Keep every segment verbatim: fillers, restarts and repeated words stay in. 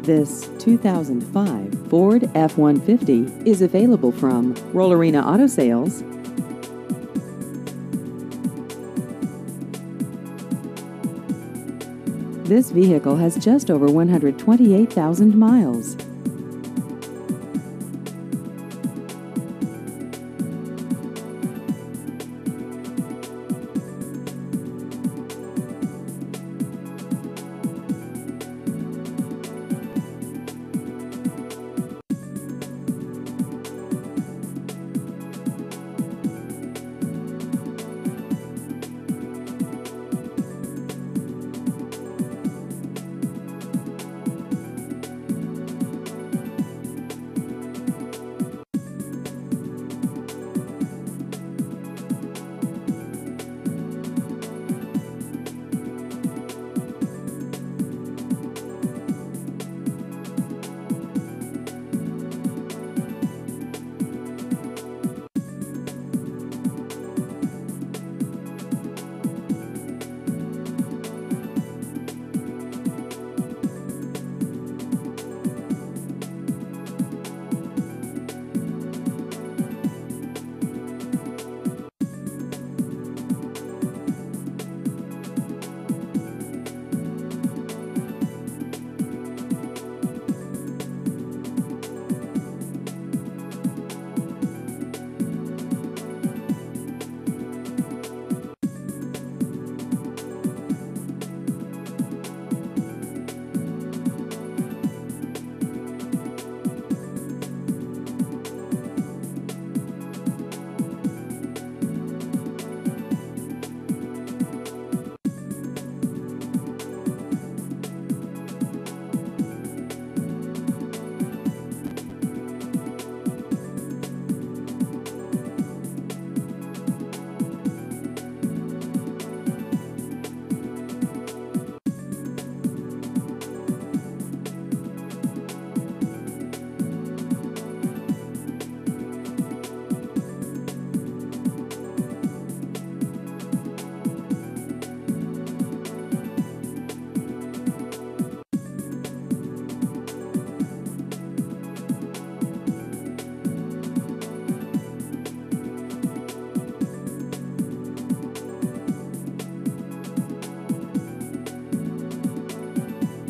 This two thousand five Ford F one fifty is available from Rollerina Auto Sales. This vehicle has just over one hundred twenty-eight thousand miles.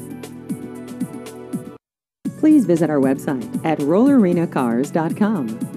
Please visit our website at roller arena cars dot com.